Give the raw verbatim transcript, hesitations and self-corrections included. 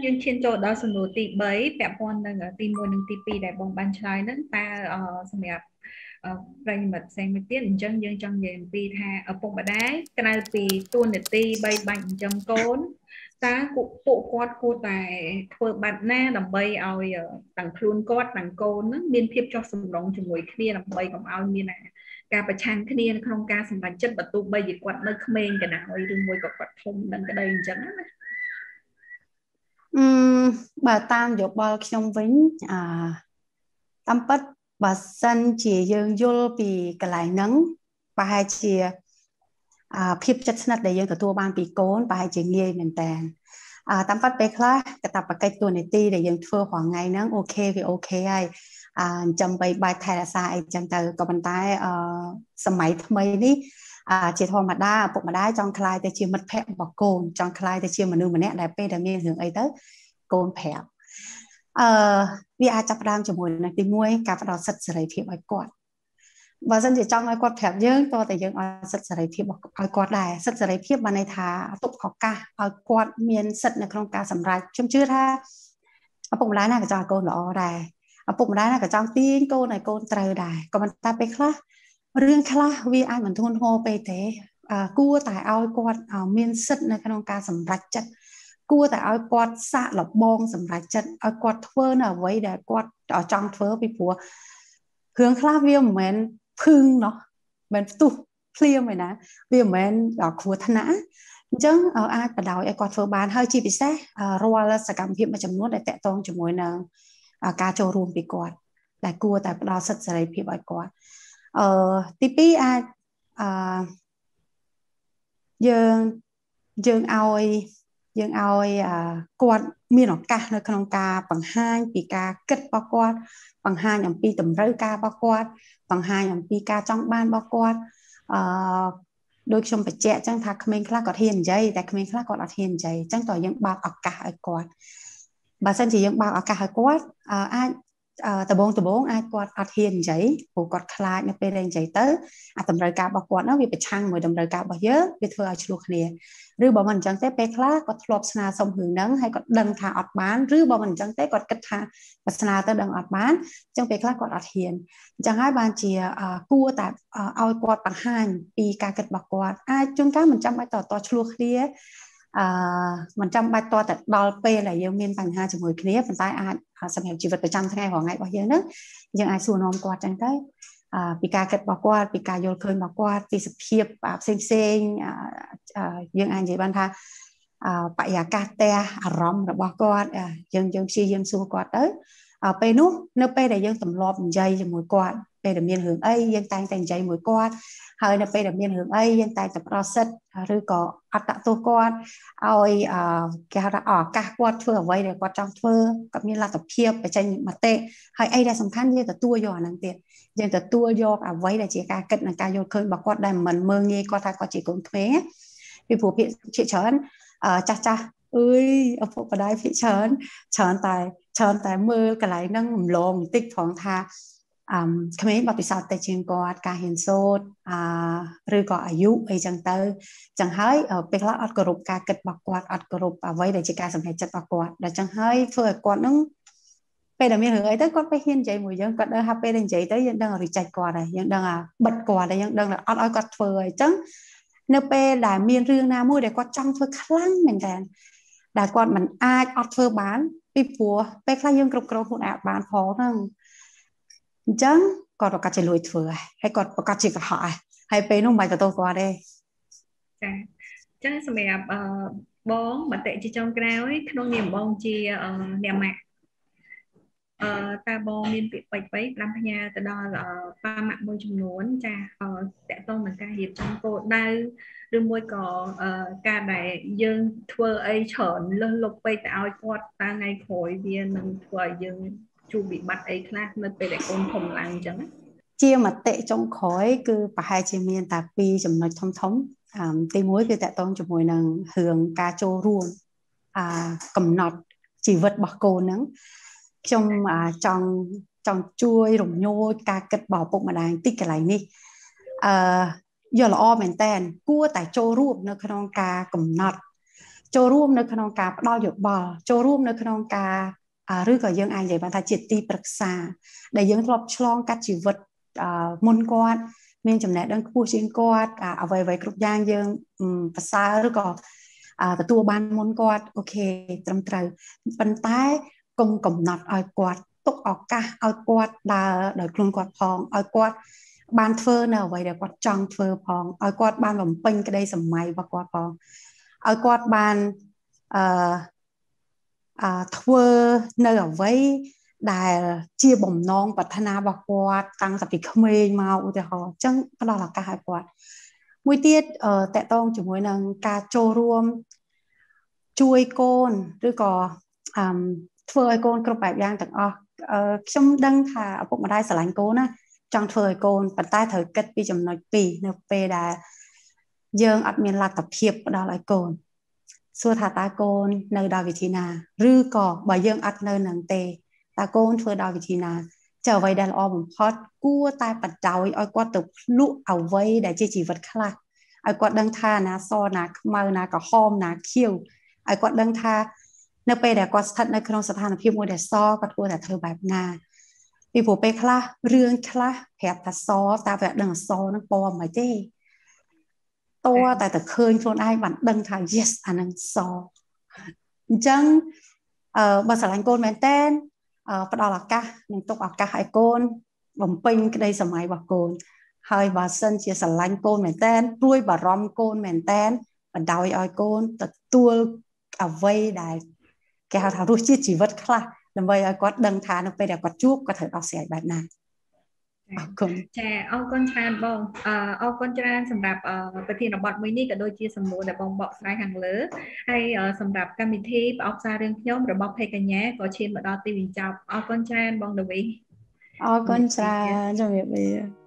យើងឈានចូលដល់សំណួរទី3ពាក់ព័ន្ធនឹងទី1និងទី2ដែលបងបានឆ្លើយហ្នឹងតើសម្រាប់ប្រិយមិត្តផ្សេងមួយទៀតអញ្ចឹងយើងចង់និយាយអំពីថាឪពុកម្ដាយក្រៅពីតួនាទីបីបាច់ចិញ្ចឹមកូនតើពួកគាត់គួរតែធ្វើបែបណាដើម្បីឲ្យទាំងខ្លួនគាត់ទាំងកូនហ្នឹងមានភាពចុះសម្រុងជាមួយគ្នាដើម្បីកុំឲ្យមានការប្រឆាំងគ្នាក្នុងការសម្រេចចិត្តបើទោះបីជាគាត់នៅក្មេងក៏ដោយឬមួយក៏គាត់ធំដឹងក្តីអញ្ចឹងណាអឺបើតាមយោបល់ខ្ញុំវិញអាតាមពិតបើសិនជាយើងយល់ពីកន្លែងហ្នឹងប្រហែលជាអាភាពជិតស្និទ្ធដែលយើងទទួលបានពីកូនប្រហែលជាងាយមែនតើអាតាមពិតពេលខ្លះកតាបកិច្ចតួនាទីដែលយើងធ្វើរាល់ថ្ងៃហ្នឹងអូខេវាអូខេហើយអាចាំបីបាច់ថែរក្សាអីចឹងទៅក៏ប៉ុន្តែអឺសម័យថ្មីនេះអាជាធម្មតាឪពុកម្ដាយចង់ខ្លាយទៅជាមិត្តភក្តិរបស់កូនចង់ខ្លាយទៅជាមនុស្សម្នាក់ដែលពេលដែលមានរឿងអីទៅកូនប្រាប់អឺវាអាចចាប់ផ្ដើមជាមួយនឹងទីមួយការផ្ដល់សិទ្ធិសេរីភាពឲ្យគាត់បើសិនជាចង់ឲ្យគាត់ប្រាប់យើងតើតែយើងឲ្យសិទ្ធិសេរីភាពឲ្យគាត់ដែរសិទ្ធិសេរីភាពបានន័យថាទុកឱកាសឲ្យគាត់មានសិទ្ធិនៅក្នុងការសម្រេចខ្ញុំជឿថាឪពុកម្ដាយណាក៏ចង់ឲ្យកូនល្អដែរឪពុកម្ដាយណាក៏ចង់ទាញកូនឲ្យកូនត្រូវដែរក៏ប៉ុន្តែពេលខ្លះរឿងខ្លះវាអាចមិនធ្ងន់ធ្ងរពេកទេគួរតែឲ្យគាត់មានសិទ្ធិនៅក្នុងការសម្រេចចិត្តគួរតែឲ្យគាត់សាកល្បងសម្រេចចិត្តឲ្យគាត់ធ្វើនៅអ្វីដែលគាត់ចង់ធ្វើពីព្រោះរឿងខ្លះវាមិនមែនភឹងណោះមិនផ្ទុះភ្លាមឯណាវាមិនមែនគ្រោះថ្នាក់អញ្ចឹងអាចបដ ாய் ឲ្យគាត់ធ្វើបានហើយជាពិសេសរាល់សកម្មភាពមួយចំនួនដែលតាក់ទងជាមួយនឹងការចូលរួមពីគាត់ដែលគួរតែផ្ដល់សិទ្ធិសេរីភាពឲ្យគាត់អឺទីពីរអាចអឺយើងយើងឲ្យយើងឲ្យគាត់មានឱកាសនៅក្នុងការបង្ហាញពីការគិតរបស់គាត់បង្ហាញអំពីតម្រូវការរបស់គាត់បង្ហាញអំពីការចង់បានរបស់គាត់អឺដូចខ្ញុំបញ្ជាក់អញ្ចឹងថាក្មេងខ្លះគាត់ហ៊ាននិយាយតែក្មេងខ្លះគាត់អត់ហ៊ាននិយាយអញ្ចឹងតើយើងបើកឱកាសឲ្យគាត់បើសិនជាយើងបើកឱកាសឲ្យគាត់អាចដបងដបងអាចគាត់អត់ហ៊ាននិយាយព្រោះគាត់ខ្លាចនៅពេលដែលនិយាយទៅអាតម្រូវការរបស់គាត់ហ្នឹងវាប្រឆាំងមួយតម្រូវការរបស់យើងវាធ្វើឲ្យឆ្លោះគ្នាឬបើមិនអញ្ចឹងទេពេលខ្លះគាត់ធ្លាប់ស្នើសុំរឿងហ្នឹងហើយគាត់ដឹងថាអត់បានឬបើមិនអញ្ចឹងទេគាត់គិតថាបើស្នើទៅដឹងអត់បានអញ្ចឹងពេលខ្លះគាត់អត់ហ៊ានអញ្ចឹងហើយបានជាគួរតែឲ្យគាត់បង្ហាញពីការគិតរបស់គាត់អាចជួនកាលមិនចាំបាច់តតឆ្លោះគ្នាអឺមិនចាំបាច់តតែដល់ពេលដែលយើងមានបញ្ហាជាមួយគ្នាប៉ុន្តែអាចសម្រាប់ជីវិតប្រចាំថ្ងៃរាល់ថ្ងៃរបស់យើងហ្នឹងយើងអាចសួរនាំគាត់ចឹងទៅពីការគិតរបស់គាត់ពីការយល់ឃើញរបស់គាត់ពីសភាពផ្សេងផ្សេងយើងអាចនិយាយបានថាបរិយាកាសផ្ទះអារម្មណ៍របស់គាត់យើងយើងព្យាយាមសួរគាត់ទៅពេលនោះនៅពេលដែលយើងទម្លាប់និយាយជាមួយគាត់ពេលដែលមានរឿងអីយើងតែងតែនិយាយមួយគាត់ហើយនៅពេលដែលមានរឿងអីយើងតែងតែប្រសិទ្ធឬក៏អត់តាក់ទោសគាត់ឲ្យគេហៅថាឱកាសគាត់ធ្វើអ្វីដែលគាត់ចង់ធ្វើគាត់មានលទ្ធភាពបញ្ចេញមតិហើយអីដែលសំខាន់យើងទទួលយកអាហ្នឹងទៀតយើងទទួលយកអ្វីដែលជាការគិតនិងការយល់ឃើញរបស់គាត់ដែលមិនមើលងាយគាត់ថាគាត់ជាកូនក្មេងពីព្រោះភាគច្រើនចាស់ចាស់អើយឪពុកម្ដាយភាគច្រើនច្រើនតែច្រើនតែមើលកន្លែងហ្នឹងរំលងបន្តិចត្រង់ថាអឺក្មេងបទពិសោធន៍តែជាងគាត់ការហ៊ានសូត្រអឺឬក៏អាយុអីចឹងទៅចឹងហើយពេលខ្លះអត់គោរពការគិតរបស់គាត់អត់គោរពអ្វីដែលជាការសម្រេចចិត្តរបស់គាត់ដល់ចឹងហើយធ្វើឲ្យគាត់ហ្នឹងពេលដែលមានរឿងអីទៅគាត់ទៅហ៊ាននិយាយមួយយើងគាត់ដឹងថាពេលដែលនិយាយទៅយើងដឹងថា reject គាត់ហើយយើងដឹងថាបិទគាត់ហើយយើងដឹងថាអត់ឲ្យគាត់ធ្វើហើយចឹងនៅពេលដែលមានរឿងណាមួយដែលគាត់ចង់ធ្វើខ្លាំងមែនតើដែលគាត់មិនអាចអត់ធ្វើបានពីព្រោះពេលខ្លះយើងគ្រប់គ្រងខ្លួនឯងអត់បានផងហ្នឹងអញ្ចឹងគាត់ប្រកាសជាលួចធ្វើហើយគាត់ប្រកាសជាកុហកហើយពេលនោះមិនបាច់ទទួលគាត់ទេចាអញ្ចឹងសម្រាប់បងមតិជាចុងក្រោយក្នុងនាមបងជាអ្នកម៉ាក់អឺតើបងមានពាក្យពេចន៍ពេចតាមផ្ញើទៅដល់ប៉ាម៉ាក់មួយចំនួនចាតកតងនឹងការរៀបចំគោលដៅឬមួយក៏ការដែលយើងធ្វើអីច្រើនលើសលប់ពេកទៅឲ្យគាត់តាថ្ងៃក្រោយវានឹងធ្វើឲ្យយើងជួបវិបត្តិអីខ្លះនៅពេលដែលកូនធំឡើងអញ្ចឹងជាមតិចុងក្រោយគឺប្រហែលជាមានតែពីរចំណុចធំធំទីមួយគឺតកតងជាមួយនឹងរឿងការចូលរួមអាកំណត់ជីវិតរបស់កូនហ្នឹងខ្ញុំចង់ចង់ជួយរំញោចការគិតរបស់ឪពុកម្ដាយតិចកន្លែងនេះអឺយកល្អមែនតើគួរតែចូលរួមនៅក្នុងការកំណត់ចូលរួមនៅក្នុងការផ្ដល់យោបល់ចូលរួមនៅក្នុងការឬក៏យើងអាចនិយាយបានថាជាទីប្រឹក្សាដែលយើងធ្លាប់ឆ្លងកាត់ជីវិតមុនគាត់មានចំណេះដឹងខ្ពស់ជាងគាត់អ្វីអ្វីគ្រប់យ៉ាងយើងប្រសើរឬក៏ទទួលបានមុនគាត់អូខេត្រឹមត្រូវប៉ុន្តែកុំកំណត់ឲ្យគាត់ទុកឱកាសឲ្យគាត់ដើរដោយខ្លួនគាត់ផងឲ្យគាត់បានធ្វើនៅអ្វីដែលគាត់ចង់ធ្វើផងឲ្យគាត់បានបំពេញក្តីសម័យរបស់គាត់ផងឲ្យគាត់បានអឺអឺធ្វើនៅអ្វីដែលជាបំណងប្រាថ្នារបស់គាត់តាំងពីក្មេងមកឧទាហរណ៍អញ្ចឹងផ្ដល់ឱកាសឲ្យគាត់មួយទៀតតកតងជាមួយនឹងការចូលរួមជួយកូនឬក៏អឺធ្វើឲ្យកូនគ្រប់បែបយ៉ាងទាំងអស់ខ្ញុំដឹងថាឪពុកម្ដាយស្រឡាញ់កូនណាចង់ធ្វើឲ្យកូនប៉ុន្តែត្រូវគិតពីចំណុចពីរនៅពេលដែលយើងអត់មានលទ្ធភាពផ្ដល់ឲ្យកូនសួរថាតើកូននៅដោយវិធីណាឬក៏បើយើងអត់នៅនឹងទេតើកូនធ្វើដោយវិធីណាចុះអ្វីដែលល្អបំផុតគួរតែបដ ாய் ឲ្យគាត់ទៅភ្លក់អ្វីដែលជាជីវិតខ្លះឲ្យគាត់ដឹងថាណាសណាខ្មៅណាក្រហមណាខៀវឲ្យគាត់ដឹងថានៅពេលដែលគាត់ស្ថិតនៅក្នុងស្ថានភាពមួយដែលសគាត់គួរតែធ្វើបែបណាពីព្រោះពេលខ្លះរឿងខ្លះប្រាប់ថាសតែវាអត់ដឹងអសនឹងពណ៌មិនទេតើតែតែឃើញខ្លួនឯងបានដឹងថា yes អានឹងសអញ្ចឹងអឺបើស្រឡាញ់កូនមែនតើផ្ដល់ឱកាសនិងទុកឱកាសឲ្យកូនបំពេញក្តីសម័យរបស់កូនហើយបើសិនជាស្រឡាញ់កូនមែនតើព្រួយបារម្ភកូនមែនតើបណ្ដោយឲ្យកូនទទួលអ្វីដែលគេហៅថារសជាតិជីវិតខ្លះដើម្បីឲ្យគាត់ដឹងថានៅពេលដែលគាត់ជួបគាត់ត្រូវដោះស្រាយបែបណាអរគុណចាអរគុណច្រើនបងអរគុណច្រើនសម្រាប់ប្រធានបទមួយនេះក៏ដូចជាសំណួរដែលបងបកស្រាយខាងលើហើយសម្រាប់កម្មវិធីផ្អកសាររឿងខ្ញុំរបស់ភេកញ្ញាក៏ឈានមកដល់ទីបញ្ចប់អរគុណច្រើនបងដវីអរគុណច្រើនជំរាបលា